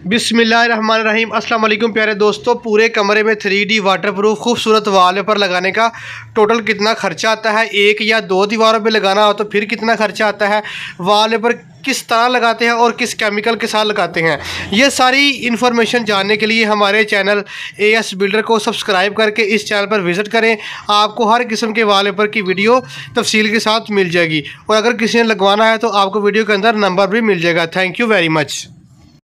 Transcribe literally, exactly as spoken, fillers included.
बिस्मिल्लाहिर्रहमानिर्रहीम। अस्सलाम वालेकुम प्यारे दोस्तों। पूरे कमरे में थ्री डी वाटरप्रूफ खूबसूरत वॉलपेपर लगाने का टोटल कितना खर्चा आता है, एक या दो दीवारों पे लगाना हो तो फिर कितना खर्चा आता है, वॉलपेपर किस तरह लगाते हैं और किस केमिकल के साथ लगाते हैं, ये सारी इन्फॉर्मेशन जानने के लिए हमारे चैनल ए एस बिल्डर को सब्सक्राइब करके इस चैनल पर विज़िट करें। आपको हर किस्म के वॉलपेपर की वीडियो तफसील के साथ मिल जाएगी और अगर किसी ने लगवाना है तो आपको वीडियो के अंदर नंबर भी मिल जाएगा। Thank you very much.